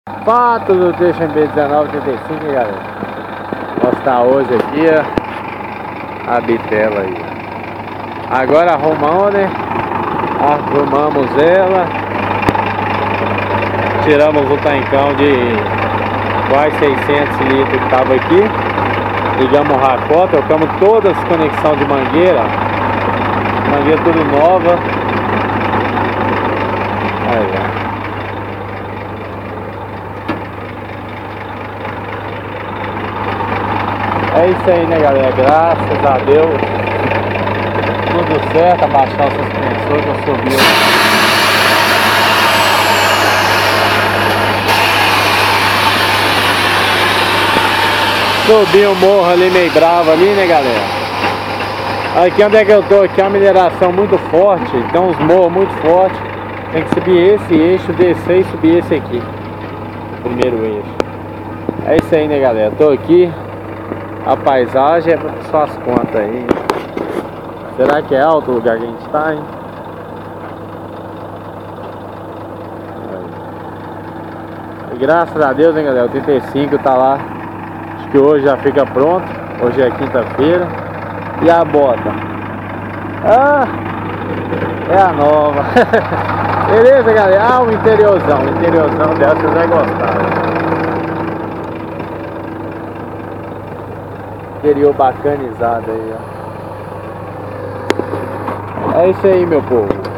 Fato do trecho MB1935, galera. Vou mostrar hoje aqui, ó, a bitela aí. Agora arrumamos, né? Arrumamos ela. Tiramos o tancão de quase 600 litros que tava aqui. Ligamos o racó, trocamos todas as conexões de mangueira. Mangueira tudo nova. Aí, ó. É isso aí, né, galera? Graças a Deus, tudo certo. Abaixar o suspensor, já subiu. Subi o morro ali meio bravo ali, né, galera? Aqui onde é que eu tô, aqui é uma mineração muito forte. Então uns morros muito fortes. Tem que subir esse eixo, descer e subir esse aqui, o primeiro eixo. É isso aí, né, galera? Tô aqui. A paisagem é para suas contas aí. Será que é alto o lugar que a gente tá, hein? E graças a Deus, hein, galera? O 35 tá lá. Acho que hoje já fica pronto. Hoje é quinta-feira. E a bota? Ah, é a nova. Beleza, galera? Ah, o interiorzão. O interiorzão dela vocês vão gostar. Interior bacanizado aí, ó. É isso aí, meu povo.